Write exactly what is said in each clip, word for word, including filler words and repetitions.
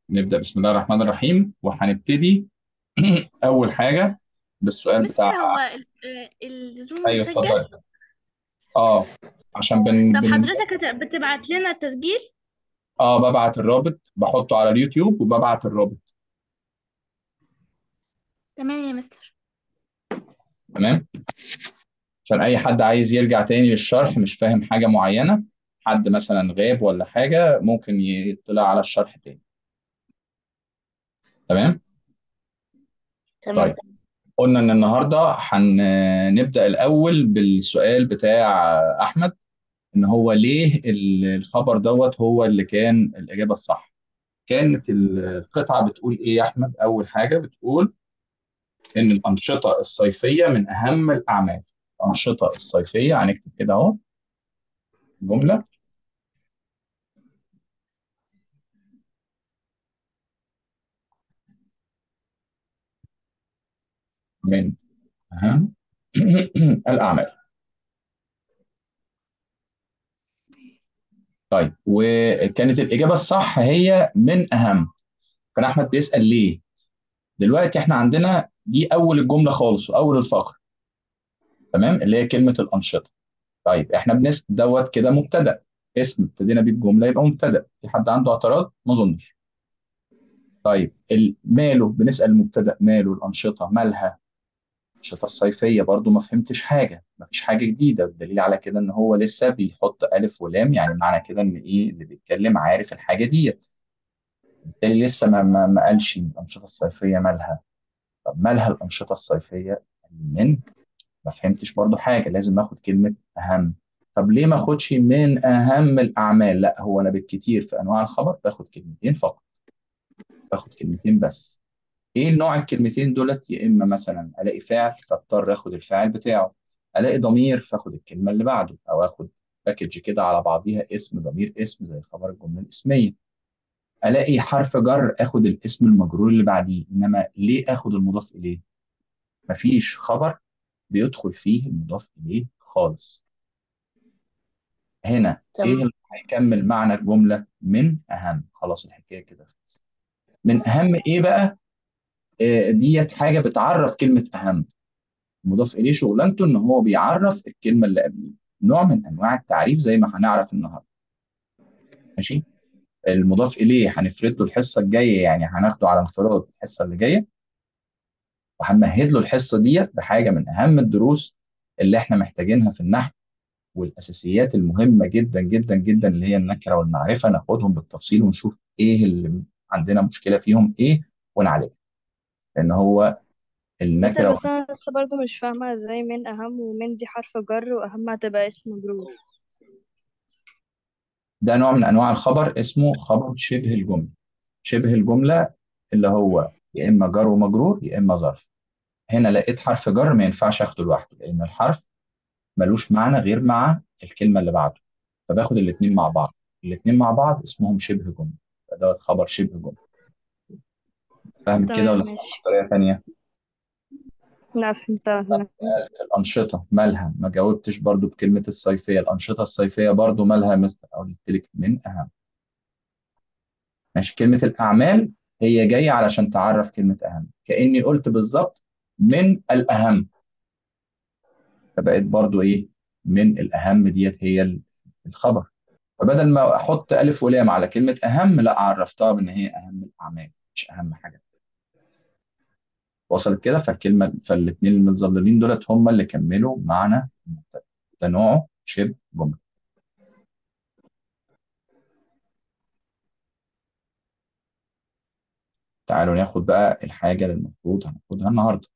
نبدأ بسم الله الرحمن الرحيم وهنبتدي أول حاجة بالسؤال مستر، بتاع. هو ال- آه، الزوم أيوه مسجل؟ اتفضل. أه عشان بن طب بن حضرتك هت- بتبعت لنا التسجيل؟ أه ببعت الرابط، بحطه على اليوتيوب وببعت الرابط. تمام يا مستر. تمام. عشان أي حد عايز يرجع تاني للشرح مش فاهم حاجة معينة، حد مثلا غاب ولا حاجة، ممكن يطلع على الشرح تاني. تمام. تمام. طيب، قلنا إن النهاردة هنبدأ الأول بالسؤال بتاع أحمد، إن هو ليه الخبر دوت هو اللي كان الإجابة الصح. كانت القطعة بتقول إيه يا أحمد؟ أول حاجة بتقول إن الأنشطة الصيفية من أهم الأعمال. الأنشطة الصيفية هنكتب كده أهو جملة، من أهم الأعمال. طيب، وكانت الإجابة الصح هي من أهم. كان أحمد بيسأل ليه. دلوقتي إحنا عندنا دي أول الجملة خالص وأول الفقرة، تمام، اللي هي كلمة الأنشطة. طيب إحنا بنسأل دوت كده مبتدأ، اسم ابتدينا بيه الجملة يبقى مبتدأ. في حد عنده اعتراض؟ ما أظنش. طيب ال- ماله، بنسأل المبتدأ ماله، الأنشطة مالها. الأنشطة الصيفية برضو ما فهمتش حاجة، ما فيش حاجة جديدة. الدليل على كده إن هو لسه بيحط ألف ولام، يعني معنى كده إن إيه اللي بيتكلم عارف الحاجة ديت. بالتالي لسه ما ما ما قالش الأنشطة الصيفية مالها. طب مالها الأنشطة الصيفية من؟ ما فهمتش برضو حاجة، لازم آخد كلمة أهم. طب ليه ما اخدش من أهم الأعمال؟ لا، هو أنا بالكتير في أنواع الخبر باخد كلمتين فقط، باخد كلمتين بس. ايه نوع الكلمتين دولت؟ يا اما مثلا الاقي فعل فاضطر اخد الفاعل بتاعه، الاقي ضمير فاخد الكلمه اللي بعده، او اخد باكج كده على بعضيها اسم ضمير اسم زي خبر الجمله الاسميه. الاقي حرف جر اخد الاسم المجرور اللي بعديه. انما ليه اخد المضاف اليه؟ مفيش خبر بيدخل فيه المضاف اليه خالص. هنا ايه تمام. اللي هيكمل معنى الجمله؟ من اهم. خلاص الحكايه كده خلصت. من اهم ايه بقى؟ آه، ديت حاجه بتعرف كلمه اهم. المضاف اليه شغلانته ان هو بيعرف الكلمه اللي قبليه، نوع من انواع التعريف زي ما هنعرف النهارده. ماشي. المضاف اليه هنفرد له الحصه الجايه، يعني هناخده على انفراد الحصه اللي جايه، وهنمهد له الحصه ديت بحاجه من اهم الدروس اللي احنا محتاجينها في النحو، والاساسيات المهمه جدا جدا جدا اللي هي النكره والمعرفه، ناخدهم بالتفصيل ونشوف ايه اللي عندنا مشكله فيهم ايه ونعالجها. لان هو مستر، النكره، بس انا لسه برضو مش فاهمة ازاي من اهم ومن دي حرف جر واهم هتبقى اسم مجرور. ده نوع من انواع الخبر اسمه خبر شبه الجمله. شبه الجمله اللي هو يا اما جار ومجرور يا اما ظرف. هنا لقيت حرف جر ما ينفعش اخده لوحده، لان الحرف ملوش معنى غير مع الكلمه اللي بعده، فباخد الاثنين مع بعض. الاثنين مع بعض اسمهم شبه جمله، فدوت خبر شبه جمله. فاهم كده تمام ولا ماشي. بطريقه ثانيه؟ لا فهمتها تمام. سألت الانشطه مالها، ما جاوبتش برضو بكلمه الصيفيه. الانشطه الصيفيه برضو مالها يا مستر؟ او قلت لك من اهم. ماشي. كلمة الأعمال هي جاية علشان تعرف كلمة أهم، كأني قلت بالظبط من الأهم. فبقت برضو إيه؟ من الأهم ديت هي ال- الخبر. فبدل ما أحط ألف ولام على كلمة أهم، لا، عرفتها بأن هي أهم الأعمال مش أهم حاجة. وصلت كده؟ فالكلمة فالاتنين المتظللين دولت هم اللي كملوا معنى المبتدأ. ده نوعه شبه جملة. تعالوا ناخد بقى الحاجة اللي المفروض هناخدها النهاردة.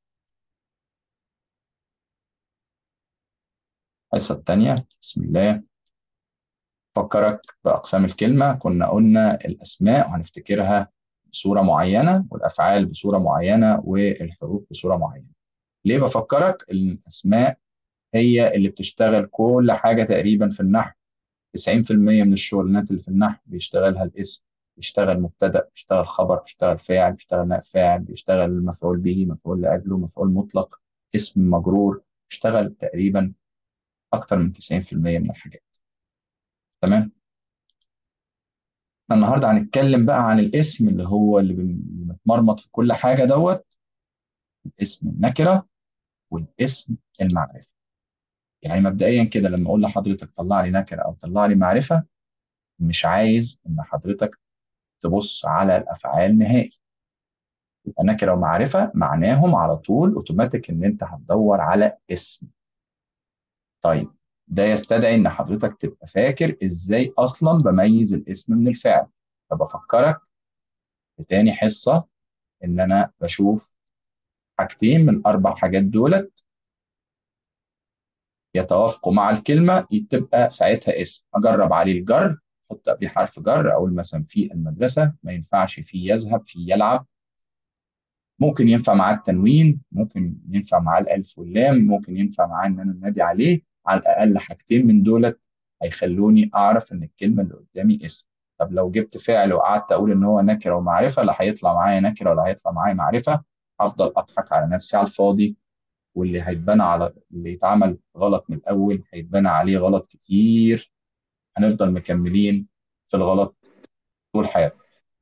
الحصة التانية، بسم الله. فكرك بأقسام الكلمة. كنا قلنا الأسماء وهنفتكرها بصورة معينة، والأفعال بصورة معينة، والحروف بصورة معينة. ليه بفكرك؟ إن الأسماء هي اللي بتشتغل كل حاجة تقريبا في النحو. تسعين في المية من الشغلانات اللي في النحو بيشتغلها الاسم. بيشتغل مبتدأ، بيشتغل خبر، بيشتغل فاعل، بيشتغل نائب فاعل، بيشتغل مفعول به، مفعول لأجله، مفعول مطلق، اسم مجرور. بيشتغل تقريبا أكتر من تسعين في المية من الحاجات. تمام. النهارده هنتكلم بقى عن الاسم اللي هو اللي بن- متمرمط في كل حاجه دوت اسم النكره والاسم المعرفه. يعني مبدئيا كده لما اقول لحضرتك طلع لي نكره او طلع لي معرفه، مش عايز ان حضرتك تبص على الافعال نهائي. يبقى نكره ومعرفه معناهم على طول اوتوماتيك ان انت هتدور على اسم. طيب، ده يستدعي ان حضرتك تبقى فاكر ازاي اصلا بميز الاسم من الفعل. فبفكرك في تاني حصه ان انا بشوف حاجتين من الاربع حاجات دولت يتوافقوا مع الكلمه تبقى ساعتها اسم. اجرب عليه الجر، احط قبليه حرف جر، اقول مثلا في المدرسه، ما ينفعش في يذهب، في يلعب. ممكن ينفع معاه التنوين، ممكن ينفع معاه الالف واللام، ممكن ينفع معاه ان انا انادي عليه. على الاقل حاجتين من دولت هيخلوني اعرف ان الكلمه اللي قدامي اسم. طب لو جبت فعل وقعدت اقول ان هو نكره ومعرفه، لا هيطلع معايا نكره ولا هيطلع معايا معرفه. هفضل اضحك على نفسي على الفاضي، واللي هيتبنى على اللي يتعمل غلط من الاول هيتبنى عليه غلط كتير. هنفضل مكملين في الغلط طول حياتنا.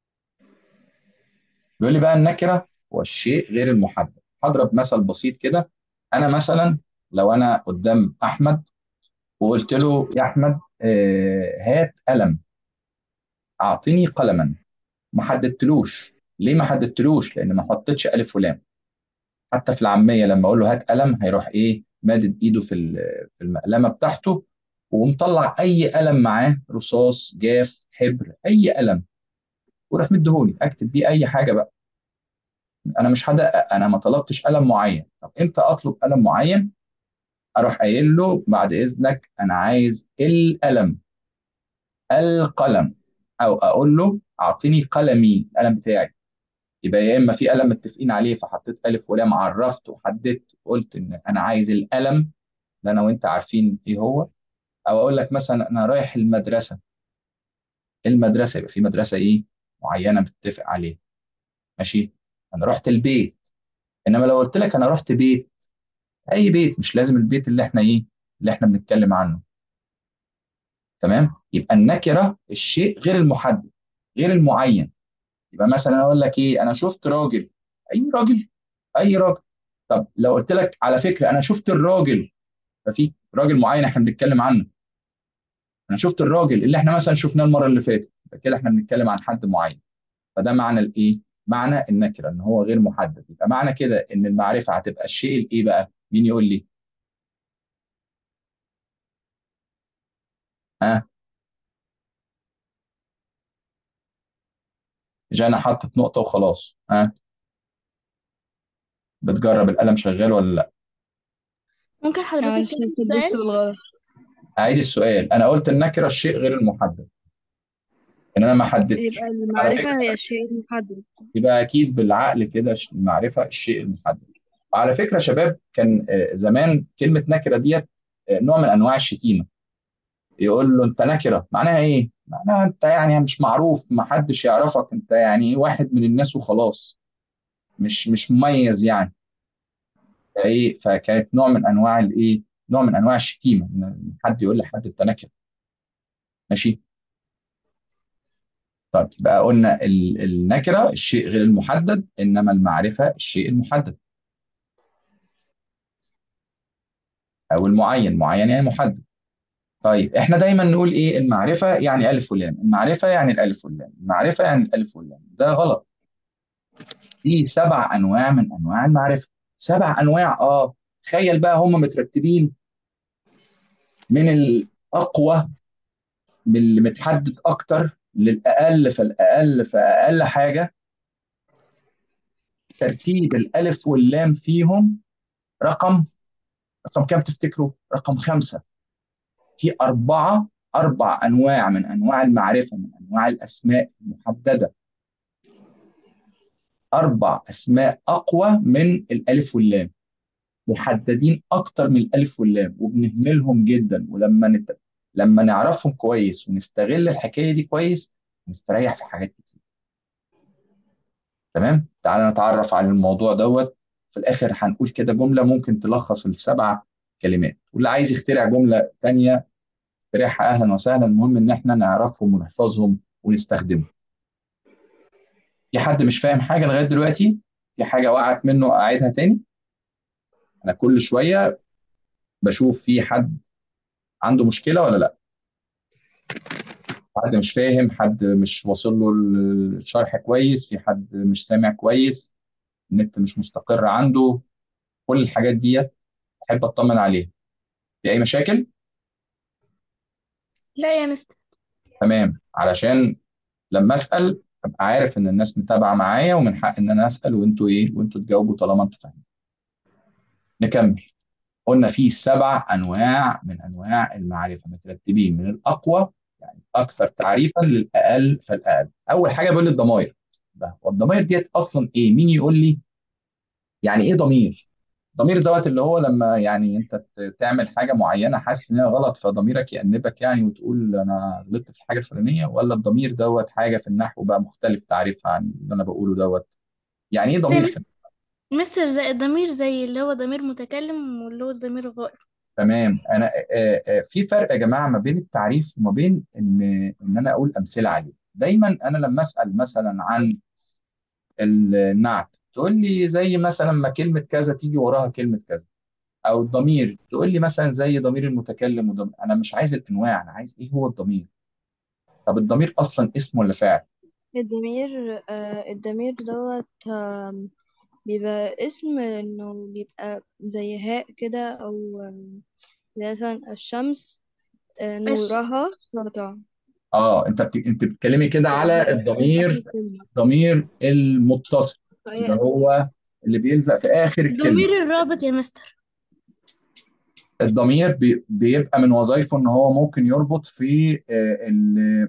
بيقول لي بقى النكره هو الشيء غير المحدد. هضرب مثل بسيط كده. انا مثلا لو انا قدام احمد وقلت له يا احمد آه، هات قلم، اعطيني قلما. ما حددتلوش. ليه ما حددتلوش؟ لان ما حطيتش الف ولام. حتى في العاميه لما اقول له هات قلم هيروح ايه مادد ايده في ال- في المقلمه بتاعته ومطلع اي قلم معاه، رصاص، جاف، حبر، اي قلم، وراح مديهولي اكتب بيه اي حاجه بقى. انا مش هدقق، انا ما طلبتش قلم معين. طب امتى اطلب قلم معين؟ اروح قايل له بعد اذنك انا عايز القلم، القلم. او اقول له اعطيني قلمي، القلم بتاعي. يبقى يا اما في قلم متفقين عليه فحطيت الف ولام، عرفت وحددت قلت ان انا عايز القلم اللي انا وانت عارفين ايه هو. او اقول لك مثلا انا رايح المدرسه، المدرسه يبقى في مدرسه ايه معينه متفق عليها. ماشي. انا رحت البيت. انما لو قلت لك انا رحت بيت، اي بيت، مش لازم البيت اللي احنا ايه اللي احنا بنتكلم عنه. تمام. يبقى النكره الشيء غير المحدد، غير المعين. يبقى مثلا اقول لك ايه انا شفت راجل. اي راجل؟ اي راجل. طب لو قلت لك على فكره انا شفت الراجل، ففي راجل معين احنا بنتكلم عنه. انا شفت الراجل اللي احنا مثلا شفناه المره اللي فاتت، يبقى كده احنا بنتكلم عن حد معين. فده معنى الايه معنى النكره ان هو غير محدد. يبقى معنى كده ان المعرفه هتبقى الشيء الايه بقى؟ مين يقول لي؟ ها؟ جانا حطت نقطه وخلاص. ها؟ بتجرب القلم شغال ولا لا؟ ممكن اه، حضرتك انا تعيد شايفة الدكتور السؤال؟ بالغلط. اعيد السؤال. انا قلت النكره الشيء غير المحدد، ان انا ما يبقى حددتش. على المعرفة فكره هي الشيء المحدد. يبقى اكيد بالعقل كده ش- المعرفه الشيء المحدد. على فكره يا شباب كان آه، زمان كلمه نكره ديت آه، نوع من انواع الشتيمه. يقول له انت نكره، معناها ايه؟ معناها انت يعني مش معروف، ما حدش يعرفك، انت يعني واحد من الناس وخلاص، مش مش مميز يعني. فايه فكانت نوع من انواع الايه نوع من انواع الشتيمه ان حد يقول لحد انت نكره. ماشي. طيب بقى قلنا ال- النكره الشيء غير المحدد، انما المعرفه الشيء المحدد او المعين. معين يعني محدد. طيب احنا دايما نقول ايه المعرفه يعني الف ولام، المعرفه يعني الالف واللام، المعرفه يعني الالف واللام. ده غلط. في سبع انواع من انواع المعرفه. سبع انواع، اه. تخيل بقى هم مترتبين من الاقوى، من اللي متحدد اكتر للاقل، فالاقل فاقل حاجه. ترتيب الالف واللام فيهم رقم رقم كام تفتكروا؟ رقم خمسه. في اربعه اربع انواع من انواع المعرفه، من انواع الاسماء المحدده. اربع اسماء اقوى من الالف واللام، محددين اكتر من الالف واللام وبنهملهم جدا. ولما نت... لما نعرفهم كويس ونستغل الحكايه دي كويس نستريح في حاجات كتير. تمام. تعالى نتعرف على الموضوع دوت. في الاخر هنقول كده جمله ممكن تلخص السبع كلمات، واللي عايز يخترع جمله تانية يخترعها اهلا وسهلا. المهم ان احنا نعرفهم ونحفظهم ونستخدمه. في حد مش فاهم حاجه لغايه دلوقتي؟ في حاجه وقعت منه اعيدها تاني؟ انا كل شويه بشوف في حد عنده مشكله ولا لا. حد مش فاهم، حد مش واصل له الشرح كويس، في حد مش سامع كويس، النت مش مستقر عنده. كل الحاجات دي احب اطمن عليها. في اي مشاكل؟ لا يا مستر. تمام، علشان لما اسال ابقى عارف ان الناس متابعه معايا، ومن حق ان انا اسال وانتوا ايه وانتوا تجاوبوا طالما انتوا فاهمين. نكمل. قلنا في سبع انواع من انواع المعرفه مترتبين من الاقوى، يعني اكثر تعريفا للاقل فالاقل. اول حاجه بيقول لي الضمائر. ده والضمائر ديت اصلا ايه؟ مين يقول لي يعني ايه ضمير؟ ضمير دوت اللي هو لما يعني انت ت- تعمل حاجه معينه حاسس ان هي غلط، فضميرك يأنبك يعني وتقول انا غلطت في الحاجه الفلانيه، ولا الضمير دوت حاجه في النحو بقى مختلف تعريفها عن اللي انا بقوله دوت؟ يعني ايه زي ضمير في؟ مستر مستر زي الضمير، زي اللي هو ضمير متكلم واللي هو الضمير غائب. تمام. انا آه، آه، في فرق يا جماعه ما بين التعريف وما بين ان ان انا اقول امثله عليه. دايما انا لما اسال مثلا عن النعت تقول لي زي مثلا ما كلمه كذا تيجي وراها كلمه كذا، او الضمير تقول لي مثلا زي ضمير المتكلم وضمير. انا مش عايز الانواع، انا عايز ايه هو الضمير. طب الضمير اصلا اسم ولا فاعل؟ الضمير آه الضمير دوت آم، بيبقى اسم انه بيبقى زي هاء كده او آم، زي مثلا الشمس آه الش... نورها ساطع. اه، انت بت... انت بتتكلمي كده على الهاء في اخر الضمير، الكلمة. الضمير المتصل اللي فهي هو اللي بيلزق في اخر الكلمه. الضمير الرابط يا مستر. الضمير بي... بيبقى من وظائفه ان هو ممكن يربط في آه، ال...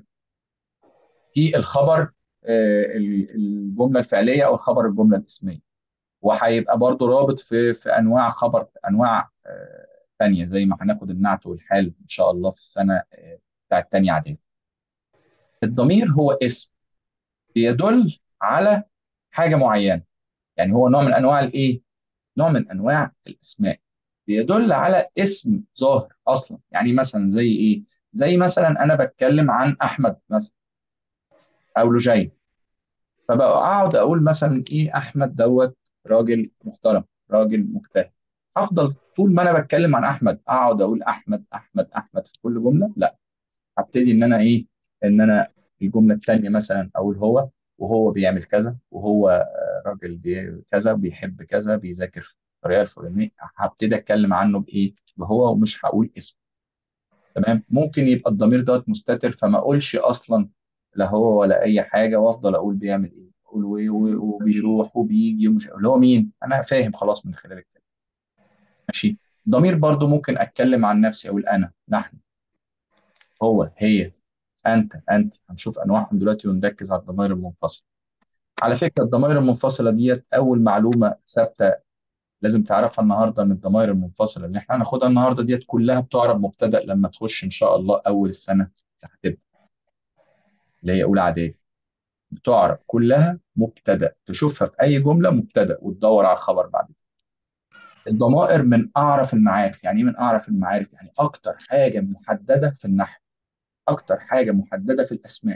في الخبر، آه، ال- الجمله الفعليه او الخبر الجمله الاسميه. وهيبقى برضو رابط في في انواع خبر، انواع آه، تانية، زي ما هناخد النعت والحال ان شاء الله في السنه آه، بتاعت تانية اعدادي. الضمير هو اسم بيدل على حاجه معينه، يعني هو نوع من انواع الايه؟ نوع من انواع الاسماء، بيدل على اسم ظاهر اصلا. يعني مثلا زي ايه؟ زي مثلا انا بتكلم عن احمد مثلا او لجين، فبقى اقعد اقول مثلا ايه؟ احمد دوت راجل محترم، راجل مجتهد. هفضل طول ما انا بتكلم عن احمد اقعد اقول احمد احمد احمد في كل جمله؟ لا. هبتدي ان انا ايه؟ ان انا الجمله الثانيه مثلا اقول هو، وهو بيعمل كذا، وهو آه، راجل بي كذا، بيحب كذا، بيذاكر الطريقه الفلانيه. هبتدي اتكلم عنه بايه؟ بهو، ومش هقول اسمه. تمام. ممكن يبقى الضمير دوت مستتر فما اقولش اصلا لا هو ولا اي حاجه، وافضل اقول بيعمل ايه، اقول و- و- وبيروح وبيجي ومش اللي هو مين. انا فاهم خلاص من خلال الكلام. ماشي. ضمير برضو ممكن اتكلم عن نفسي اقول انا، نحن، هو، هي، انت، انت. هنشوف انواعهم دلوقتي ونركز على الضمائر المنفصله. على فكره الضمائر المنفصله ديت اول معلومه ثابته لازم تعرفها النهارده، ان الضمائر المنفصله اللي احنا هناخدها النهارده ديت كلها بتعرب مبتدا لما تخش ان شاء الله اول السنه هتبدا، اللي هي اولى اعدادي. بتعرب كلها مبتدا، تشوفها في اي جمله مبتدا وتدور على الخبر بعد كده. الضمائر من اعرف المعارف. يعني ايه من اعرف المعارف؟ يعني اكتر حاجه محدده في النحو، اكتر حاجه محدده في الاسماء.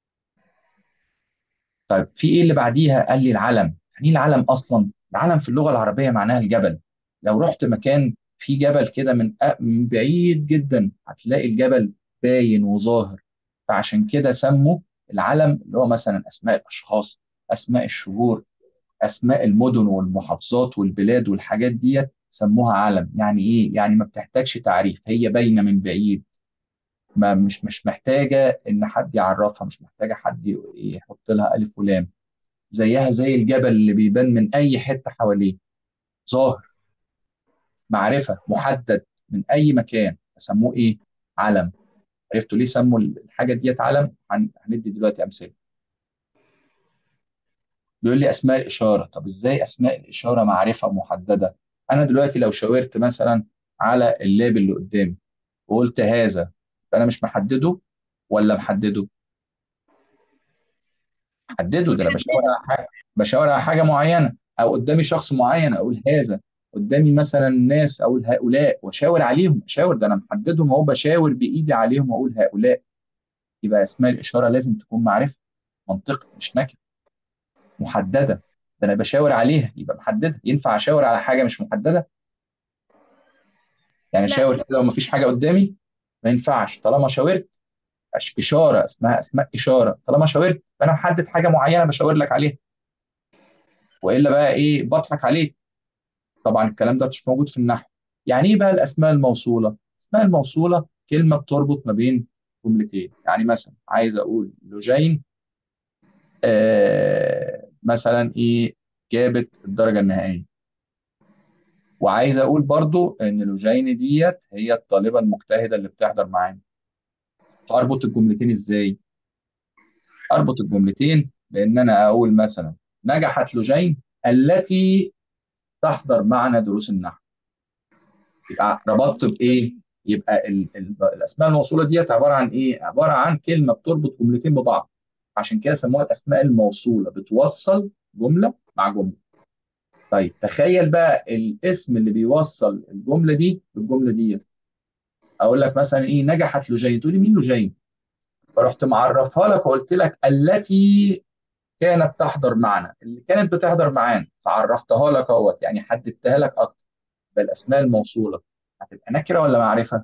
طيب في ايه اللي بعديها؟ قال لي العلم. يعني ايه العلم اصلا؟ العلم في اللغه العربيه معناها الجبل. لو رحت مكان فيه جبل كده من أ- من بعيد جدا هتلاقي الجبل باين وظاهر. فعشان كده سموا العلم اللي هو مثلا اسماء الاشخاص، اسماء الشهور، اسماء المدن والمحافظات والبلاد والحاجات ديت سموها علم. يعني ايه؟ يعني ما بتحتاجش تعريف، هي باينه من بعيد. ما مش مش محتاجه ان حد يعرفها، مش محتاجه حد يحط لها الف ولام. زيها زي الجبل اللي بيبان من اي حته حواليه، ظاهر، معرفه، محدد من اي مكان. سموه ايه؟ علم. عرفتوا ليه سموا الحاجه ديت علم؟ هن- هندي دلوقتي امثله. بيقول لي اسماء الاشاره. طب ازاي اسماء الاشاره معرفه محدده؟ انا دلوقتي لو شاورت مثلا على اللاب اللي قدامي وقلت هذا، فانا مش محدده ولا محدده؟ محدده، ده انا بشاور محدده. على حاجه، بشاور على حاجه معينه. او قدامي شخص معين اقول هذا، قدامي مثلا ناس اقول هؤلاء واشاور عليهم. اشاور، ده انا محددهم اهو، بشاور بايدي عليهم واقول هؤلاء. يبقى اسماء الاشاره لازم تكون معرفه، منطقي مش نكره، محدده. ده انا بشاور عليها يبقى محدده. ينفع اشاور على حاجه مش محدده؟ يعني لا. اشاور كده لو مفيش حاجه قدامي؟ ما ينفعش. طالما شاورت، أش- اشاره اسمها اسماء اشاره، طالما شاورت فانا محدد حاجه معينه بشاور لك عليها، والا بقى ايه؟ بضحك عليك. طبعا الكلام ده مش موجود في النحو. يعني ايه بقى الاسماء الموصوله؟ الاسماء الموصوله كلمه بتربط ما بين جملتين. يعني مثلا عايز اقول لوجين آه مثلا ايه، جابت الدرجه النهائيه، وعايز اقول برضو ان لوجين ديت هي الطالبه المجتهده اللي بتحضر معانا. فاربط الجملتين ازاي؟ اربط الجملتين بان انا اقول مثلا نجحت لوجين التي تحضر معنا دروس النحو. يبقى ربطت بايه؟ يبقى ال ال الاسماء الموصوله ديت عباره عن ايه؟ عباره عن كلمه بتربط جملتين ببعض. عشان كده سموها الاسماء الموصوله، بتوصل جمله مع جمله. طيب تخيل بقى الاسم اللي بيوصل الجمله دي بالجمله دي. اقول لك مثلا ايه، نجحت لوجين، تقول لي مين لوجين؟ فرحت معرفها لك وقلت لك التي كانت تحضر معنا، اللي كانت بتحضر معانا، فعرفتها لك اهوت، يعني حددتها لك اكتر. بالاسماء الموصوله هتبقى نكره ولا معرفه؟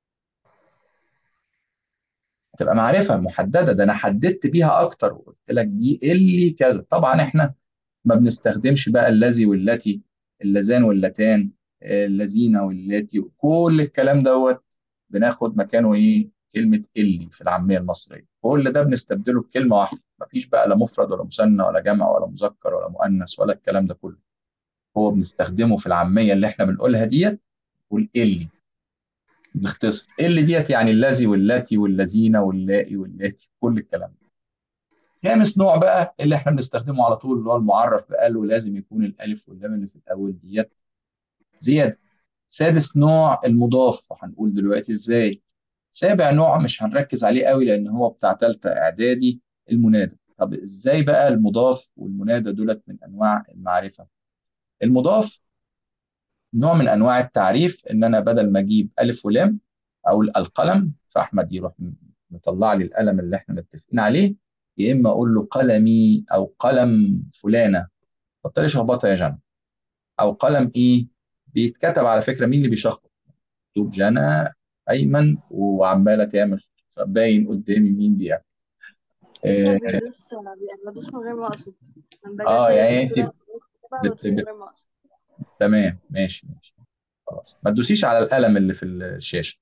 هتبقى معرفه محدده، ده انا حددت بيها اكتر وقلت لك دي اللي كذا. طبعا احنا ما بنستخدمش بقى الذي والتي، اللذان واللتان، الذين واللاتي، كل الكلام دوت بناخد مكانه ايه؟ كلمه اللي في العاميه المصريه. كل ده بنستبدله بكلمه واحده، مفيش بقى لا مفرد ولا مثنى ولا جمع ولا مذكر ولا مؤنث ولا الكلام ده كله. هو بنستخدمه في العاميه اللي احنا بنقولها ديت، نقول اللي. بنختصر اللي ديت يعني الذي واللاتي والذين واللائي واللاتي، كل الكلام ده. خامس نوع بقى اللي احنا بنستخدمه على طول، اللي هو المعرف بقاله لازم يكون الالف واللام اللي في الاول ديت زياده. سادس نوع المضاف، وهنقول دلوقتي ازاي. سابع نوع مش هنركز عليه قوي لان هو بتاع ثالثه اعدادي، المنادى. طب ازاي بقى المضاف والمنادى دولت من انواع المعرفه؟ المضاف نوع من انواع التعريف، ان انا بدل ما اجيب الف ولام اقول القلم، فاحمد يروح مطلع لي القلم اللي احنا متفقين عليه، يا اما اقول له قلمي او قلم فلانه. بطل شخبطه يا جنى. او قلم ايه؟ بيتكتب على فكره، مين اللي بيشخبط؟ مكتوب جنى ايمن وعماله تعمل، باين قدامي مين بيعمل. مستر اه, بيدوس بي- بدوس من غير ما اقصد. لما باجي آه اسيب يعني انت الصورة بكتبها بت... بدوس من بت... غير ما اقصد. تمام ماشي ماشي. خلاص ما تدوسيش على القلم اللي في الشاشه.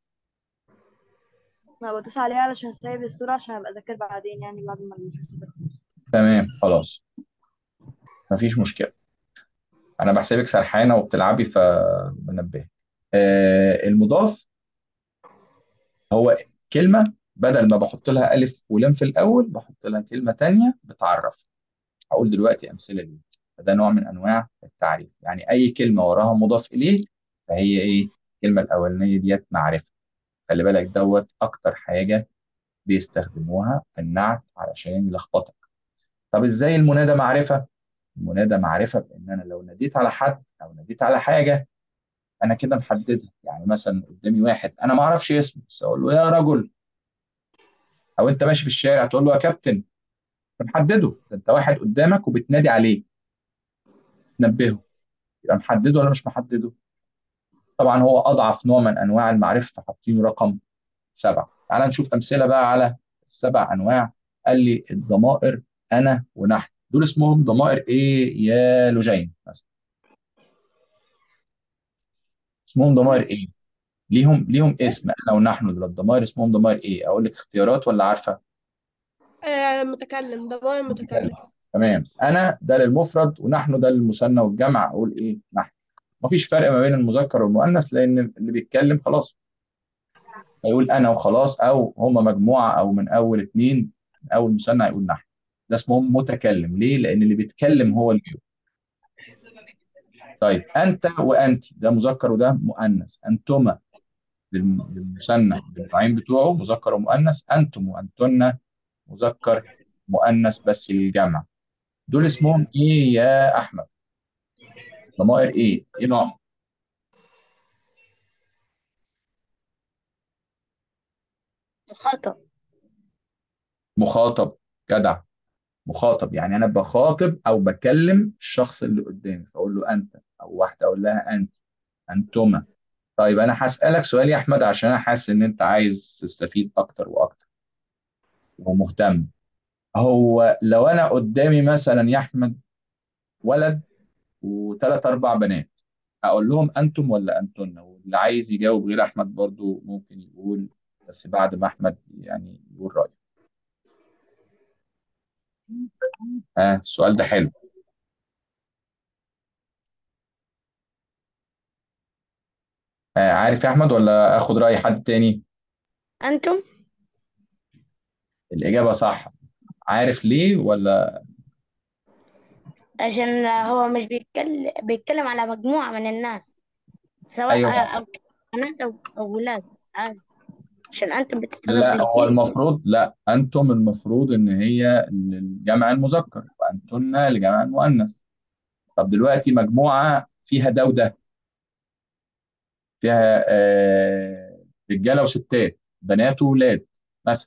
انا بدوس عليها علشان اسيب الصورة عشان ابقى اذاكر بعدين، يعني بعد ما الحصة تخلص. تمام خلاص، مفيش مشكله. انا بحسبك سرحانه وبتلعبي فبنبهك. آه المضاف هو كلمه بدل ما بحط لها الف ولام في الاول بحط لها كلمه تانية بتعرف. هقول دلوقتي امثله ليه. فده نوع من انواع التعريف، يعني اي كلمه وراها مضاف اليه فهي ايه؟ الكلمه الاولانيه ديت معرفه. خلي بالك دوت اكتر حاجه بيستخدموها في النعت علشان يلخبطك. طب ازاي المنادى معرفه؟ المنادى معرفه بان انا لو ناديت على حد او ناديت على حاجه انا كده محددها. يعني مثلا قدامي واحد انا ما اعرفش اسمه بس اقول له يا رجل، او انت ماشي في الشارع تقول له يا كابتن، فمحدده. ده انت واحد قدامك وبتنادي عليه تنبهه، يبقى محدده ولا مش محدده؟ طبعا هو اضعف نوع من انواع المعرفه فحاطينه رقم سبعه. تعال نشوف امثله بقى على السبع انواع. قال لي الضمائر انا ونحن، دول اسمهم ضمائر ايه يا لجين مثلا؟ اسمهم ضمائر مستر. ايه؟ ليهم ليهم اسم. انا ونحن دول الضمائر اسمهم ضمائر ايه؟ اقول لك اختيارات ولا عارفه؟ آه متكلم، ضمير متكلم. متكلم. تمام. انا ده للمفرد ونحن ده للمثنى والجمع، اقول ايه؟ نحن. مفيش فرق ما بين المذكر والمؤنث لان اللي بيتكلم خلاص هيقول انا وخلاص، او هما مجموعه او من اول اثنين، من اول مثنى هيقول نحن. ده اسمهم متكلم. ليه؟ لان اللي بيتكلم هو اللي بيقول. طيب انت وانت ده مذكر وده مؤنث. انتما للم- للمثنى بالنوعين بتوعه مذكر ومؤنث. انتم وانتن مذكر مؤنث بس للجمع. دول اسمهم ايه يا احمد؟ ضمائر ايه؟ ايه نوعهم؟ خطأ. مخاطب. جدع. مخاطب يعني انا بخاطب او بكلم الشخص اللي قدامي، فاقول له انت، او واحده اقول لها انت، انتما. طيب انا هسالك سؤال يا احمد، عشان انا حاسس ان انت عايز تستفيد اكتر واكتر ومهتم. هو لو انا قدامي مثلا يا احمد ولد وثلاث اربع بنات، اقول لهم انتم ولا انتن؟ واللي عايز يجاوب غير احمد برضو ممكن يقول، بس بعد ما احمد يعني يقول رايه. ها، السؤال ده حلو. آه عارف يا احمد، ولا اخد راي حد تاني؟ أنتم. الاجابه صح. عارف ليه ولا؟ عشان هو مش بيتكلم بيتكلم على مجموعة من الناس، سواء ايوه. أو بنات أو أو ولاد عادي، عشان أنتم بتستخدم في لا، هو الاتنين. المفروض، لا انتم المفروض ان هي للجمع المذكر، وانتن لجمع المؤنث. طب دلوقتي مجموعه فيها ده وده، فيها آه رجاله وستات، بنات وولاد مثلا،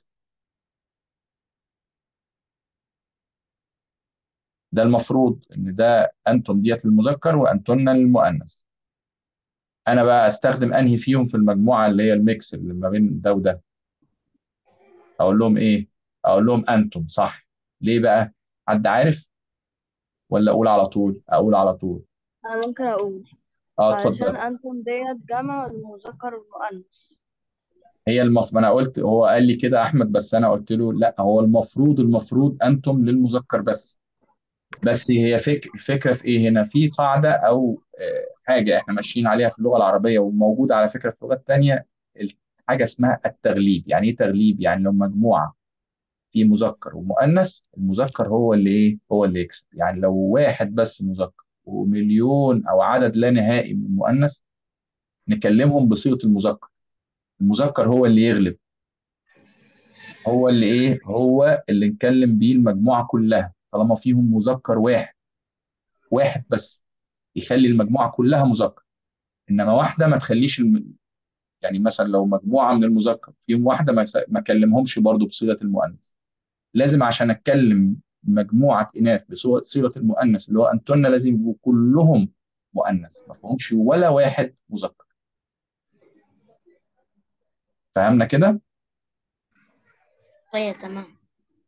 ده المفروض ان ده انتم ديت للمذكر وانتن للمؤنث. انا بقى استخدم انهي فيهم في المجموعه اللي هي الميكس اللي ما بين ده وده؟ اقول لهم ايه؟ اقول لهم انتم، صح. ليه بقى؟ حد عارف ولا اقول على طول؟ اقول على طول. أنا ممكن أقول اه علشان اتفضل. أنتم ديت جمع المذكر والمؤنث. هي المف... ما انا قلت، هو قال لي كده احمد، بس انا قلت له لا، هو المفروض المفروض انتم للمذكر بس. بس هي فك... الفكره في ايه هنا؟ في قاعده او آه، حاجه احنا ماشيين عليها في اللغه العربيه، وموجوده على فكره في لغات تانيه. ال- حاجه اسمها التغليب. يعني ايه تغليب؟ يعني لو مجموعه في مذكر ومؤنث، المذكر هو اللي ايه؟ هو اللي يكسب. يعني لو واحد بس مذكر ومليون او عدد لا نهائي من المؤنث، نكلمهم بصيغه المذكر. المذكر هو اللي يغلب، هو اللي ايه؟ هو اللي نكلم بيه المجموعه كلها، طالما فيهم مذكر واحد. واحد بس يخلي المجموعه كلها مذكر، انما واحده ما تخليش الم... يعني مثلا لو مجموعه من المذكر فيهم واحده، ما, س... ما اكلمهمش برضو بصيغه المؤنث. لازم عشان اتكلم مجموعه اناث بصيغه المؤنث اللي هو انتن، لازم يبقوا كلهم مؤنث، ما فيهمش ولا واحد مذكر. فهمنا كده؟ أيوة تمام.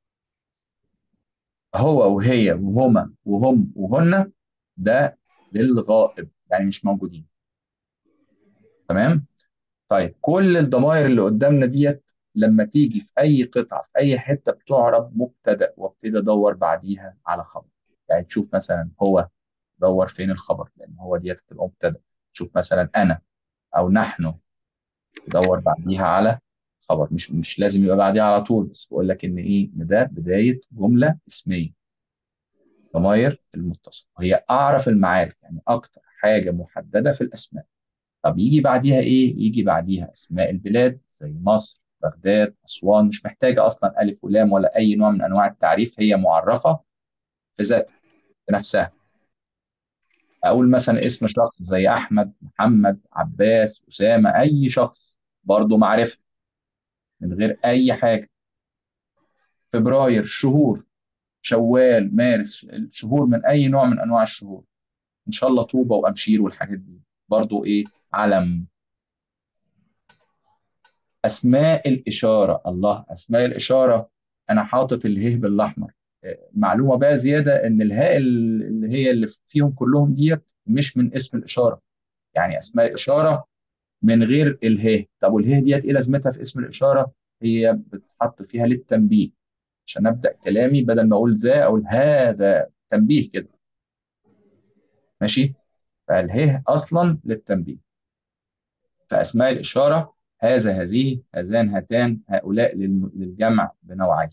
هو وهي وهما وهم وهن، ده للغائب، يعني مش موجودين. تمام. طيب كل الضمائر اللي قدامنا ديت لما تيجي في اي قطعه في اي حته بتعرب مبتدا، وابتدي ادور بعديها على خبر. يعني تشوف مثلا هو، دور فين الخبر، لان هو ديت تبقى مبتدا. تشوف مثلا انا او نحن، تدور بعديها على خبر. مش مش لازم يبقى بعديها على طول، بس بقول لك ان ايه؟ ان ده بدايه جمله اسميه. ضمائر المتصل وهي اعرف المعارف، يعني اكتر حاجه محدده في الاسماء. طب يجي بعديها ايه؟ يجي بعديها اسماء البلاد زي مصر، بغداد، اسوان. مش محتاجه اصلا الف ولام ولا اي نوع من انواع التعريف، هي معرفه في ذاتها، في نفسها. اقول مثلا اسم شخص زي احمد، محمد، عباس، اسامه، اي شخص، برضه معرفه من غير اي حاجه. فبراير، شهور، شوال، مارس، الشهور من اي نوع من انواع الشهور. ان شاء الله طوبه وامشير والحاجات دي، برضه ايه؟ علم. اسماء الاشاره، الله، اسماء الاشاره، انا حاطط اله بالاحمر. آه، معلومه بقى زياده، ان الهاء اللي هي اللي فيهم كلهم ديت مش من اسم الاشاره. يعني اسماء الاشاره من غير اله. طب واله ديت ايه لازمتها في اسم الاشاره؟ هي بتحط فيها للتنبيه، عشان ابدا كلامي بدل ما اقول ذا اقول هذا، تنبيه كده. ماشي. فاله اصلا للتنبيه. فاسماء الاشاره هذا، هذه، هذان، هاتان، هؤلاء للم- للجمع بنوعين.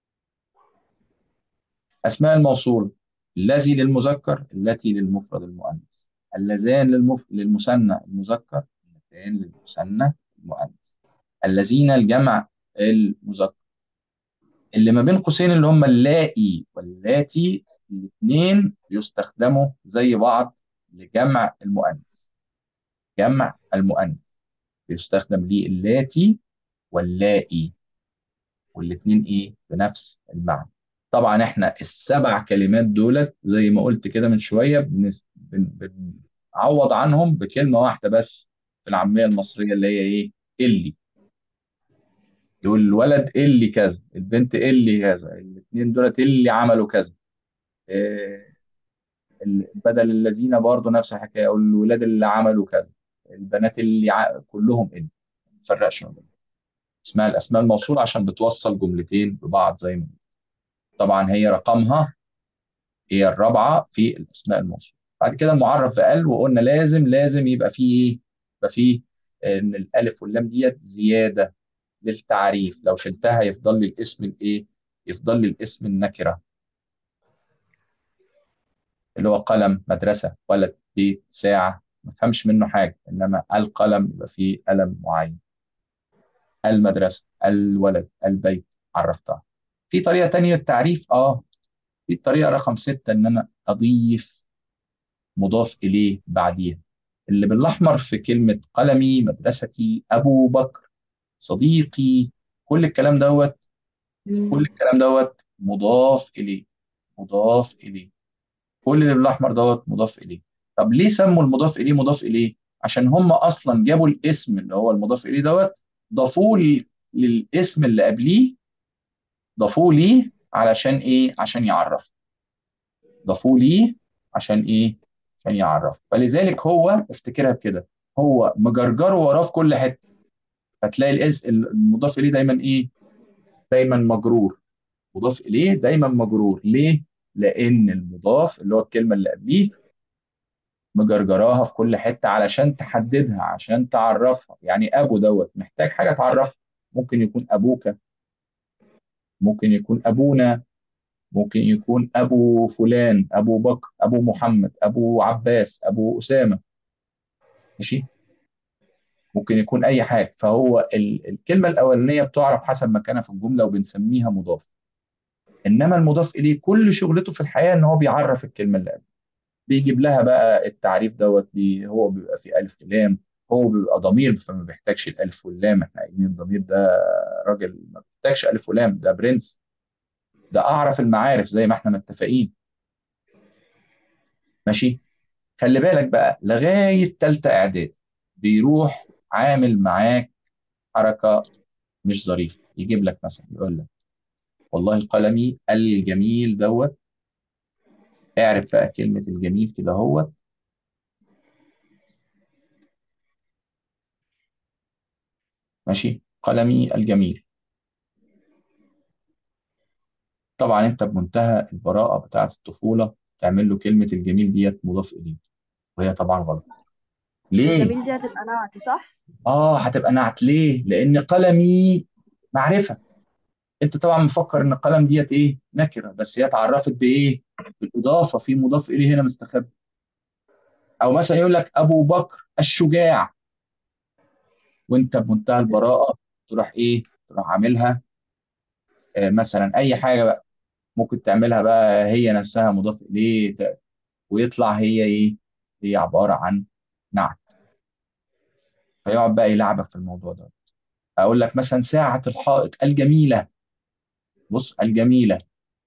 أسماء الموصول: الذي للمذكر، التي للمفرد المؤنث، اللذان للمف... للمثنى المذكر، اللتان للمثنى المؤنث، الذين الجمع المذكر. اللي ما بين قوسين اللي هم اللائي واللاتي، الاثنين يستخدموا زي بعض لجمع المؤنث. جمع المؤنث يستخدم ليه اللاتي واللائي. والاثنين ايه بنفس المعنى. طبعا احنا السبع كلمات دولت زي ما قلت كده من شويه بنس... بن... بنعوض عنهم بكلمه واحده بس في العاميه المصريه اللي هي ايه؟ اللي. يقول الولد اللي كذا، البنت اللي كذا، الاثنين دولت اللي عملوا كذا. إيه، ال- بدل الذين برضه نفس الحكايه، يقول الولاد اللي عملوا كذا، البنات اللي ع... كلهم اللي. ما نفرقش ما بينهم. اسمها الاسماء الموصوله عشان بتوصل جملتين ببعض زي ما. طبعا هي رقمها هي الرابعه في الاسماء الموصوله. بعد كده المعرف بقال، وقلنا لازم لازم يبقى فيه ايه؟ يبقى فيه ان الالف واللام ديت زياده للتعريف. لو شلتها يفضل لي الاسم الايه؟ يفضل لي الاسم النكره، اللي هو قلم، مدرسه، ولد، بيت، ساعه. ما تفهمش منه حاجه، انما القلم يبقى فيه قلم معين، المدرسه، الولد، البيت، عرفتها. في طريقه تانية للتعريف، اه في الطريقه رقم ستة، ان انا اضيف مضاف إليه بعديها. اللي بالأحمر في كلمة قلمي، مدرستي، أبو بكر، صديقي، كل الكلام دوت، كل الكلام دوت مضاف إليه، مضاف إليه. كل اللي بالأحمر دوت مضاف إليه. طب ليه سموا المضاف إليه مضاف إليه؟ عشان هم أصلا جابوا الاسم اللي هو المضاف إليه دوت، ضافوه ل- للاسم اللي قبليه، ضافوه ليه علشان إيه؟ عشان يعرف. ضافوه ليه عشان ايه؟ عشان يعرف. فلذلك هو افتكرها بكده، هو مجرجره وراه في كل حته. هتلاقي الاس المضاف اليه دايما ايه؟ دايما مجرور. مضاف اليه دايما مجرور. ليه؟ لان المضاف اللي هو الكلمه اللي قبليه مجرجراها في كل حته علشان تحددها، عشان تعرفها. يعني ابو دوت محتاج حاجه تعرفها. ممكن يكون ابوك، ممكن يكون ابونا، ممكن يكون ابو فلان، ابو بكر، ابو محمد، ابو عباس، ابو اسامه. ماشي؟ ممكن يكون اي حاجه. فهو ال- الكلمه الاولانيه بتعرف حسب مكانها في الجمله وبنسميها مضاف. انما المضاف اليه كل شغلته في الحياه ان هو بيعرف الكلمه اللي قبل، بيجيب لها بقى التعريف دوت. بي هو بيبقى فيه الف ولام، هو بيبقى ضمير فما بيحتاجش الالف واللام. احنا قايلين الضمير ده راجل ما بيحتاجش الف ولام، ده برنس، ده اعرف المعارف زي ما احنا متفقين. ماشي؟ خلي بالك بقى لغايه ثالثه اعدادي بيروح عامل معاك حركه مش ظريف. يجيب لك مثلا يقول لك والله قلمي الجميل دوت. اعرف بقى كلمة الجميل كده هو. ماشي؟ قلمي الجميل. طبعا انت بمنتهى البراءة بتاعة الطفولة تعمل له كلمة الجميل ديت مضاف إليه، وهي طبعا غلط. ليه؟ الجميل دي هتبقى نعت صح؟ اه هتبقى نعت. ليه؟ لأن قلمي معرفة. انت طبعا مفكر ان القلم ديت ايه؟ نكرة، بس هي اتعرفت بايه؟ بالإضافة، في مضاف إليه هنا مستخبي. أو مثلا يقول لك أبو بكر الشجاع، وانت بمنتهى البراءه تروح ايه؟ تروح عاملها آه، مثلا اي حاجه بقى ممكن تعملها بقى هي نفسها مضاف اليه، ت- ويطلع هي ايه؟ هي عباره عن نعت. فيقعد بقى يلعبك في الموضوع ده. اقول لك مثلا ساعه الحائط الجميله. بص الجميله.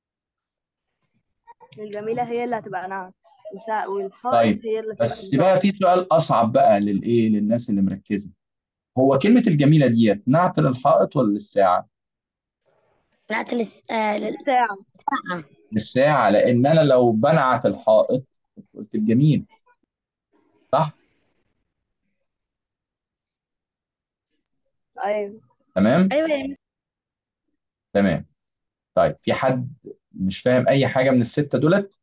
الجميلة هي اللي هتبقى نعت، وسا- والحائط طيب هي اللي تبقى بس بقى مضاف. في سؤال اصعب بقى للايه؟ للناس اللي مركزه. هو كلمه الجميله ديت نعت للحائط ولا للساعه؟ نعت للس... آه الساعة. للساعة. للساعه، لان انا لو بنعت الحائط كنت قلت الجميل. صح؟ أيوة. تمام. ايوه يا مس. تمام. طيب في حد مش فاهم اي حاجه من السته دولت؟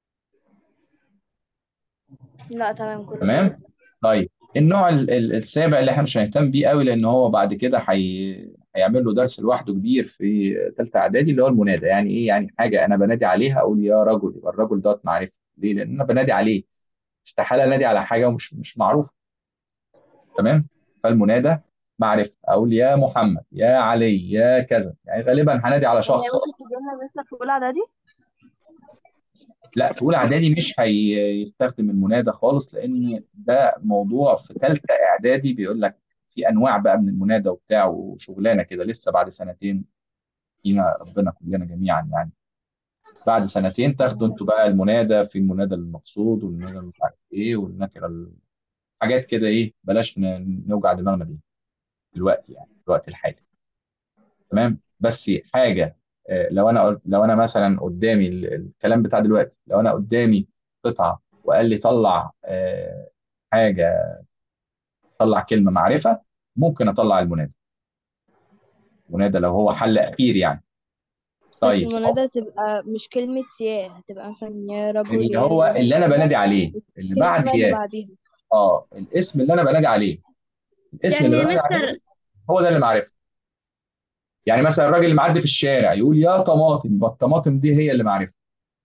لا تمام كله تمام. فاهم. طيب النوع ال- ال- السابع اللي احنا مش هنهتم بيه قوي لان هو بعد كده حي... هيعمل له درس لوحده كبير في ثالثه اعدادي، اللي هو المنادى. يعني ايه؟ يعني حاجه انا بنادي عليها اقول يا رجل، يبقى الرجل دوت معرفه. ليه؟ لان انا بنادي عليه. استحاله انادي على حاجه مش مش معروفه. تمام. فالمنادى معرفه، اقول يا محمد، يا علي، يا كذا. يعني غالبا هنادي على يعني هي شخص ممكن اصلا. تجي لنا مثلا في أولى إعدادي؟ لا في اولى اعدادي مش هيستخدم المنادى خالص، لان ده موضوع في ثالثه اعدادي. بيقول لك في انواع بقى من المنادى وبتاع وشغلانه كده لسه بعد سنتين. فينا ربنا كلنا جميعا يعني. بعد سنتين تاخدوا انتوا بقى المنادى، في المنادى المقصود والمنادى اللي مش عارف ايه والنكره ال- حاجات كده ايه، بلاش ن- نوجع دماغنا بيها دلوقتي يعني في الوقت الحالي. تمام. بس حاجه، آه، لو انا قلت- لو انا مثلا قدامي ال- الكلام بتاع دلوقتي، لو انا قدامي قطعه وقال لي طلع آه، حاجه، طلع كلمه معرفه، ممكن اطلع المنادى. المنادى لو هو حل اخير يعني. بس طيب المنادى تبقى مش كلمة يا، هتبقى مثلا يا رجل اللي يا هو اللي زيد انا كده، بنادي عليه اللي بعد الكلمة اللي ياه. بعديها. اه الاسم اللي انا بنادي عليه، الاسم يعني اللي يا بنادي عليه مستر هو ده اللي معرفه. يعني مثلا الراجل اللي معدي في الشارع يقول يا طماطم، يبقى الطماطم دي هي اللي معرفه.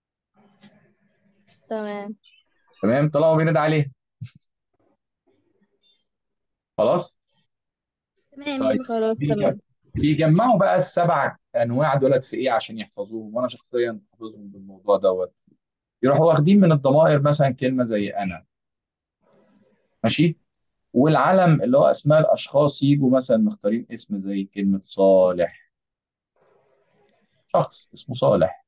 تمام. تمام، طالما بينادي عليه. خلاص. تمام يا طيب مستر. خلاص بيج- تمام. بيجمعوا بقى السبع انواع دولت في ايه عشان يحفظوهم، وانا شخصيا حافظهم بالموضوع دوت. يروحوا واخدين من الضمائر مثلا كلمه زي انا، ماشي، والعلم اللي هو اسماء الاشخاص يجوا مثلا مختارين اسم زي كلمه صالح، شخص اسمه صالح.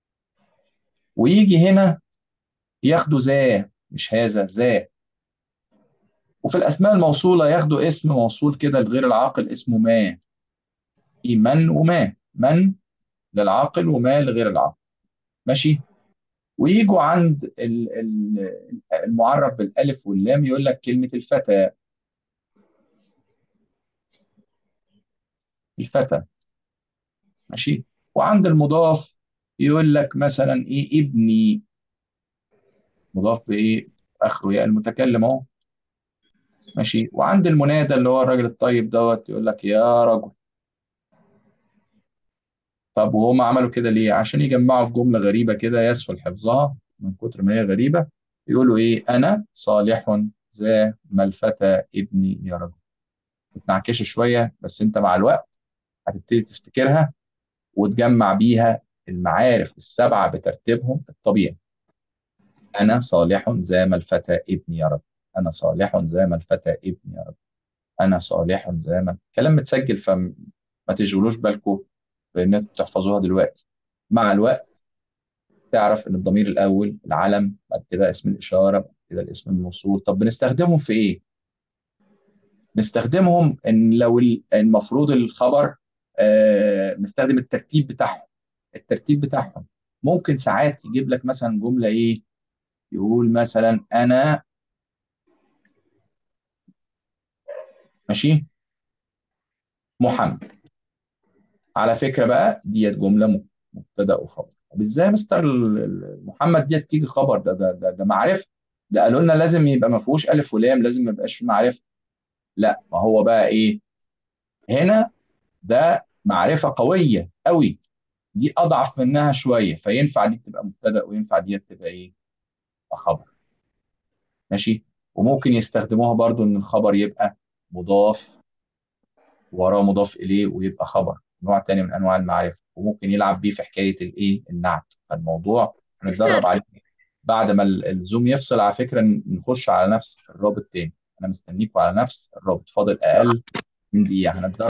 ويجي هنا ياخدوا ذا، مش هذا، ذا. وفي الاسماء الموصوله ياخدوا اسم موصول كده لغير العاقل اسمه ما. في من وما، من للعاقل وما لغير العاقل، ماشي. ويجوا عند ال- ال- المعرف بالالف واللام يقول لك كلمه الفتى، الفتى، ماشي. وعند المضاف يقول لك مثلا ايه، ابني، مضاف بايه، اخره ياء المتكلم اهو، ماشي. وعند المنادى اللي هو الراجل الطيب دوت يقول لك يا رجل. طب وهم عملوا كده ليه؟ عشان يجمعوا في جملة غريبة كده يسهل حفظها من كتر ما هي غريبة. يقولوا إيه، أنا صالح ذا ما الفتى ابني يا رجل. بتنعكش شوية بس أنت مع الوقت هتبتدي تفتكرها وتجمع بيها المعارف السبعة بترتيبهم الطبيعي. أنا صالح ذا ما الفتى ابني يا رجل، أنا صالح ذا ما الفتى ابني يا رجل، أنا صالح ذا ما، كلام متسجل فما تشغلوش بالكم بإن أنتوا تحفظوها دلوقتي. مع الوقت تعرف ان الضمير الاول العلم، بعد كده اسم الاشاره، بعد كده الاسم الموصول. طب بنستخدمهم في ايه؟ نستخدمهم ان لو ال- المفروض الخبر، آه نستخدم الترتيب بتاعهم. الترتيب بتاعهم ممكن ساعات يجيب لك مثلا جمله ايه، يقول مثلا انا، ماشي، محمد. على فكره بقى ديت جمله م- مبتدا وخبر. طب ازاي يا مستر ال- ال- محمد ديت تيجي خبر؟ ده ده ده, ده معرفه. ده قالوا لنا لازم يبقى ما فيهوش الف ولام، لازم ما يبقاش فيه معرفه. لا، ما هو بقى ايه هنا، ده معرفة قوية قوي، دي أضعف منها شوية، فينفع دي تبقى مبتدأ وينفع دي تبقى إيه، تبقى خبر، ماشي. وممكن يستخدموها برضو إن الخبر يبقى مضاف وراه مضاف إليه ويبقى خبر، نوع تاني من أنواع المعرفة. وممكن يلعب بيه في حكاية الإيه، النعت. فالموضوع هنتدرب مستر عليه بعد ما ال- الزوم يفصل. على فكرة نخش على نفس الرابط تاني، أنا مستنيكوا على نفس الرابط، فاضل أقل من دقيقة هنتدرب.